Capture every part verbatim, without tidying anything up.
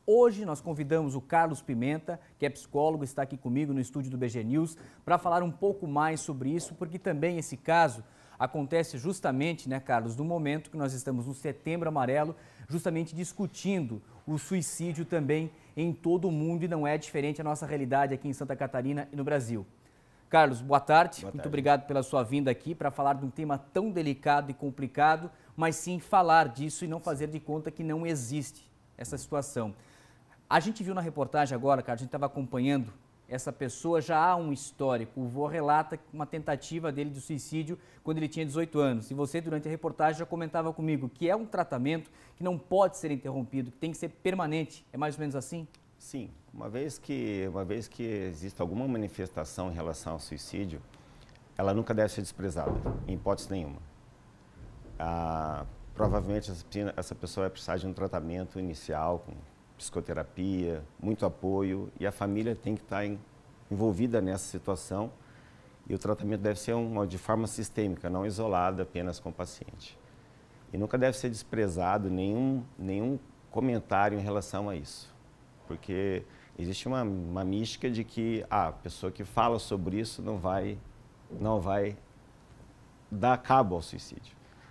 Hoje nós convidamos o Carlos Pimenta, que é psicólogo, está aqui comigo no estúdio do B G News, para falar um pouco mais sobre isso, porque também esse caso acontece justamente, né, Carlos, no momento que nós estamos no Setembro Amarelo, justamente discutindo o suicídio também em todo o mundo, e não é diferente a nossa realidade aqui em Santa Catarina e no Brasil. Carlos, boa tarde. Boa tarde. Muito obrigado pela sua vinda aqui para falar de um tema tão delicado e complicado, mas sim falar disso e não fazer de conta que não existe essa situação. A gente viu na reportagem agora, Carlos, a gente estava acompanhando, essa pessoa já há um histórico. O vô relata uma tentativa dele de suicídio quando ele tinha dezoito anos. E você, durante a reportagem, já comentava comigo que é um tratamento que não pode ser interrompido, que tem que ser permanente. É mais ou menos assim? Sim. Uma vez que, uma vez que existe alguma manifestação em relação ao suicídio, ela nunca deve ser desprezada, em hipótese nenhuma. Ah, provavelmente essa pessoa vai precisar de um tratamento inicial com psicoterapia, muito apoio, e a família tem que estar em, envolvida nessa situação, e o tratamento deve ser uma, de forma sistêmica, não isolada apenas com o paciente. E nunca deve ser desprezado nenhum, nenhum comentário em relação a isso, porque existe uma, uma mística de que ah, a pessoa que fala sobre isso não vai, não vai dar cabo ao suicídio.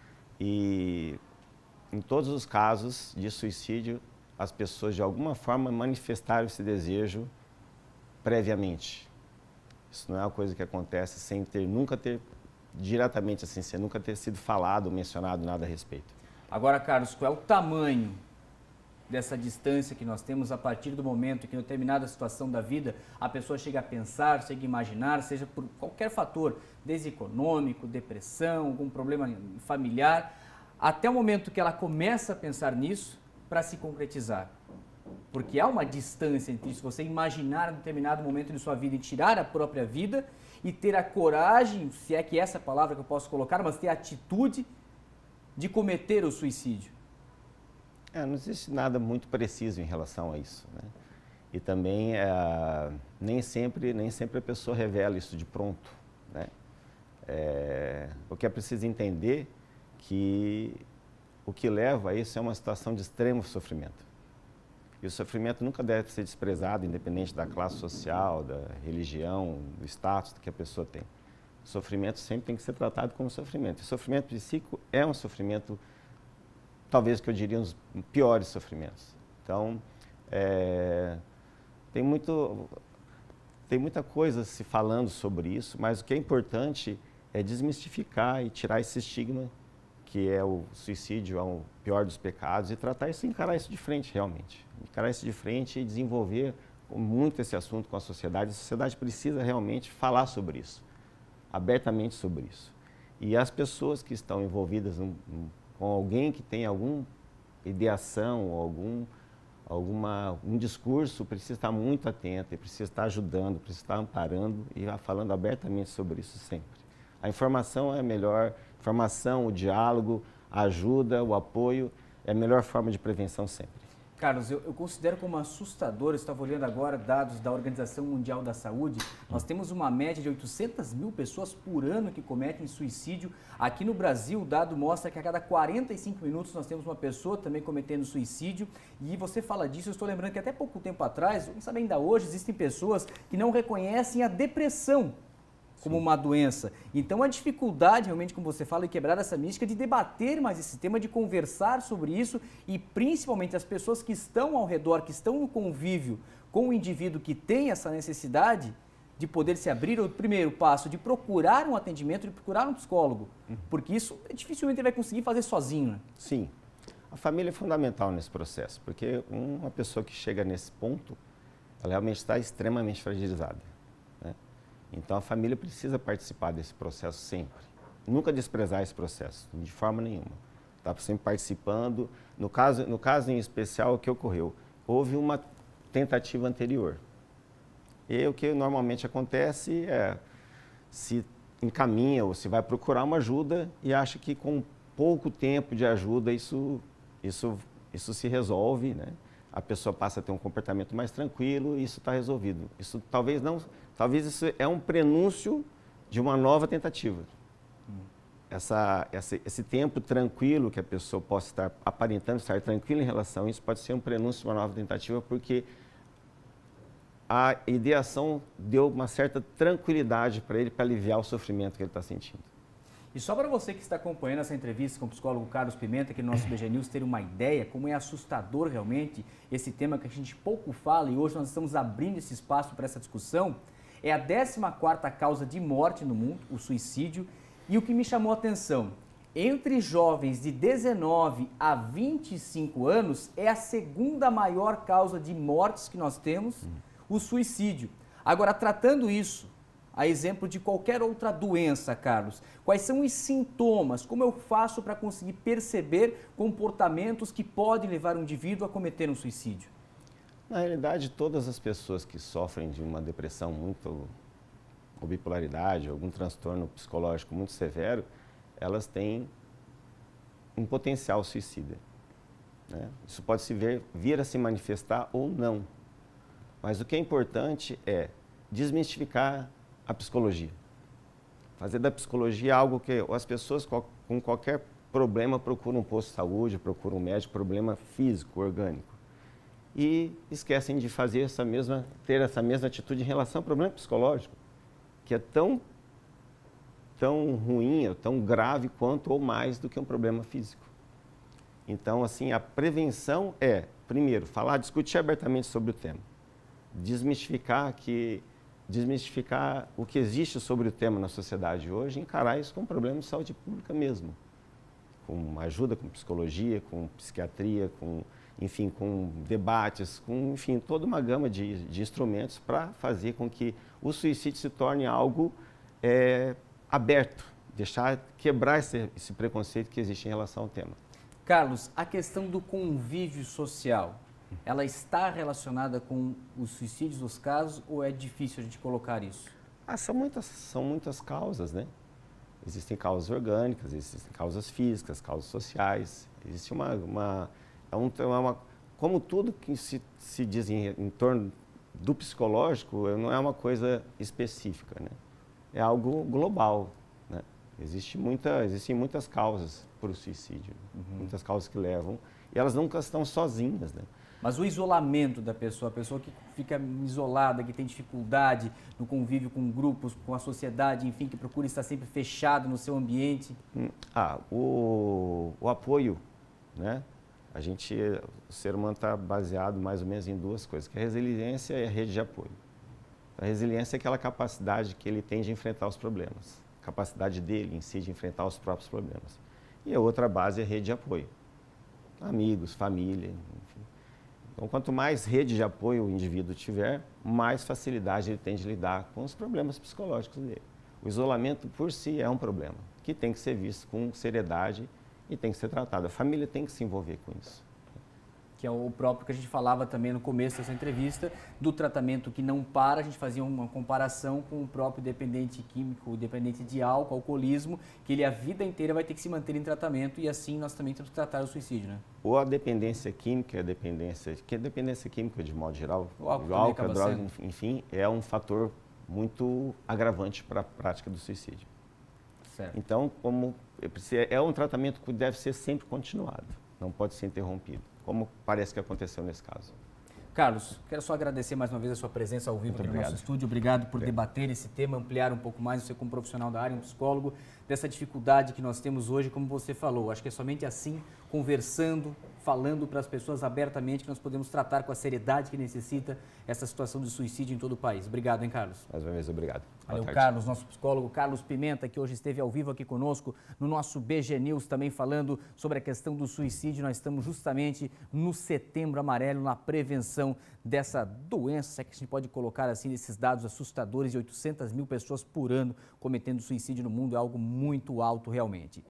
E em todos os casos de suicídio, as pessoas de alguma forma manifestaram esse desejo previamente. Isso não é uma coisa que acontece sem ter, nunca ter, diretamente assim, sem nunca ter sido falado ou mencionado nada a respeito. Agora, Carlos, qual é o tamanho dessa distância que nós temos a partir do momento que em determinada situação da vida a pessoa chega a pensar, chega a imaginar, seja por qualquer fator, desde econômico, depressão, algum problema familiar, até o momento que ela começa a pensar nisso, para se concretizar? Porque há uma distância entre isso, você imaginar em determinado momento de sua vida e tirar a própria vida e ter a coragem, se é que essa é a palavra que eu posso colocar, mas ter a atitude de cometer o suicídio. É, não existe nada muito preciso em relação a isso, né? E também é, nem, sempre, nem sempre a pessoa revela isso de pronto, né? É, o que é preciso entender que o que leva a isso é uma situação de extremo sofrimento. E o sofrimento nunca deve ser desprezado, independente da classe social, da religião, do status que a pessoa tem. O sofrimento sempre tem que ser tratado como sofrimento. E o sofrimento psíquico é um sofrimento, talvez que eu diria, um dos piores sofrimentos. Então, é, tem, muito, tem muita coisa se falando sobre isso, mas o que é importante é desmistificar e tirar esse estigma que é o suicídio, é o pior dos pecados, e tratar isso, encarar isso de frente, realmente. Encarar isso de frente e desenvolver muito esse assunto com a sociedade. A sociedade precisa realmente falar sobre isso, abertamente sobre isso. E as pessoas que estão envolvidas num, num, com alguém que tem alguma ideação, algum alguma, um discurso, precisa estar muito atento, e precisa estar ajudando, precisa estar amparando e falando abertamente sobre isso sempre. A informação é a melhor, informação, o diálogo, a ajuda, o apoio é a melhor forma de prevenção sempre. Carlos, eu, eu considero como assustador, eu estava olhando agora dados da Organização Mundial da Saúde, nós temos uma média de oitocentas mil pessoas por ano que cometem suicídio. Aqui no Brasil, o dado mostra que a cada quarenta e cinco minutos nós temos uma pessoa também cometendo suicídio. E você fala disso, eu estou lembrando que até pouco tempo atrás, não sabe, ainda hoje, existem pessoas que não reconhecem a depressão como uma doença. Então a dificuldade realmente, como você fala, em quebrar essa mística, de debater mais esse tema, de conversar sobre isso, e principalmente as pessoas que estão ao redor, que estão no convívio com o indivíduo que tem essa necessidade de poder se abrir, o primeiro passo de procurar um atendimento, de procurar um psicólogo, porque isso dificilmente ele vai conseguir fazer sozinho, né? Sim. A família é fundamental nesse processo, porque uma pessoa que chega nesse ponto, ela realmente está extremamente fragilizada. Então, a família precisa participar desse processo sempre. Nunca desprezar esse processo, de forma nenhuma. Está sempre participando. No caso, no caso em especial, o que ocorreu? Houve uma tentativa anterior. E o que normalmente acontece é, se encaminha ou se vai procurar uma ajuda e acha que com pouco tempo de ajuda isso, isso, isso se resolve, né? A pessoa passa a ter um comportamento mais tranquilo e isso está resolvido. Isso talvez não, talvez isso é um prenúncio de uma nova tentativa. essa, essa, esse tempo tranquilo que a pessoa possa estar aparentando estar tranquila em relação a isso pode ser um prenúncio de uma nova tentativa, porque a ideação deu uma certa tranquilidade para ele, para aliviar o sofrimento que ele está sentindo. E só para você que está acompanhando essa entrevista com o psicólogo Carlos Pimenta, aqui no nosso B G News, ter uma ideia como é assustador realmente esse tema que a gente pouco fala e hoje nós estamos abrindo esse espaço para essa discussão, é a décima quarta causa de morte no mundo, o suicídio, e o que me chamou a atenção, entre jovens de dezenove a vinte e cinco anos, é a segunda maior causa de mortes que nós temos, o suicídio. Agora, tratando isso, a exemplo de qualquer outra doença, Carlos, quais são os sintomas? Como eu faço para conseguir perceber comportamentos que podem levar o indivíduo a cometer um suicídio? Na realidade, todas as pessoas que sofrem de uma depressão muito, ou bipolaridade, algum transtorno psicológico muito severo, elas têm um potencial suicida, né? Isso pode se ver, vir a se manifestar ou não. Mas o que é importante é desmistificar a psicologia. Fazer da psicologia algo que as pessoas com qualquer problema procuram um posto de saúde, procuram um médico, problema físico, orgânico. E esquecem de fazer essa mesma, ter essa mesma atitude em relação ao problema psicológico, que é tão, tão ruim, tão grave quanto ou mais do que um problema físico. Então, assim, a prevenção é, primeiro, falar, discutir abertamente sobre o tema. Desmistificar que desmistificar o que existe sobre o tema na sociedade hoje, encarar isso como um problema de saúde pública mesmo, com ajuda, com psicologia, com psiquiatria, com, enfim, com debates, com, enfim, toda uma gama de, de instrumentos para fazer com que o suicídio se torne algo é, aberto, deixar, quebrar esse, esse preconceito que existe em relação ao tema. Carlos, a questão do convívio social, ela está relacionada com os suicídios dos casos ou é difícil a gente colocar isso? Ah, são muitas, são muitas causas, né? Existem causas orgânicas, existem causas físicas, causas sociais. Existe uma... uma, é um, é uma como tudo que se, se diz em, em torno do psicológico, não é uma coisa específica, né? É algo global, né? Existe muita, existem muitas causas para o suicídio, uhum. Muitas causas que levam, e elas nunca estão sozinhas, né? Mas o isolamento da pessoa, a pessoa que fica isolada, que tem dificuldade no convívio com grupos, com a sociedade, enfim, que procura estar sempre fechado no seu ambiente. Ah, o, o apoio, né? A gente, o ser humano está baseado mais ou menos em duas coisas, que é a resiliência e a rede de apoio. A resiliência é aquela capacidade que ele tem de enfrentar os problemas, a capacidade dele em si de enfrentar os próprios problemas. E a outra base é a rede de apoio, amigos, família, enfim. Então, quanto mais rede de apoio o indivíduo tiver, mais facilidade ele tem de lidar com os problemas psicológicos dele. O isolamento por si é um problema, que tem que ser visto com seriedade e tem que ser tratado. A família tem que se envolver com isso. Que é o próprio que a gente falava também no começo dessa entrevista, do tratamento que não para, a gente fazia uma comparação com o próprio dependente químico, o dependente de álcool, alcoolismo, que ele a vida inteira vai ter que se manter em tratamento e assim nós também temos que tratar o suicídio, né? Ou a dependência química, a dependência, que a dependência química de modo geral, o álcool, o álcool a droga, sendo. enfim, é um fator muito agravante para a prática do suicídio. Certo. Então, como é um tratamento que deve ser sempre continuado, não pode ser interrompido, como parece que aconteceu nesse caso. Carlos, quero só agradecer mais uma vez a sua presença ao vivo aqui no nosso estúdio. Obrigado por obrigado. debater esse tema, ampliar um pouco mais, você como profissional da área, um psicólogo, dessa dificuldade que nós temos hoje, como você falou. Acho que é somente assim, conversando, falando para as pessoas abertamente, que nós podemos tratar com a seriedade que necessita essa situação de suicídio em todo o país. Obrigado, hein, Carlos? Mais uma vez, obrigado. Valeu, Carlos, nosso psicólogo Carlos Pimenta, que hoje esteve ao vivo aqui conosco no nosso B G News, também falando sobre a questão do suicídio. Nós estamos justamente no Setembro Amarelo, na prevenção dessa doença, se é que a gente pode colocar assim, esses dados assustadores de oitocentas mil pessoas por ano cometendo suicídio no mundo, é algo muito alto realmente.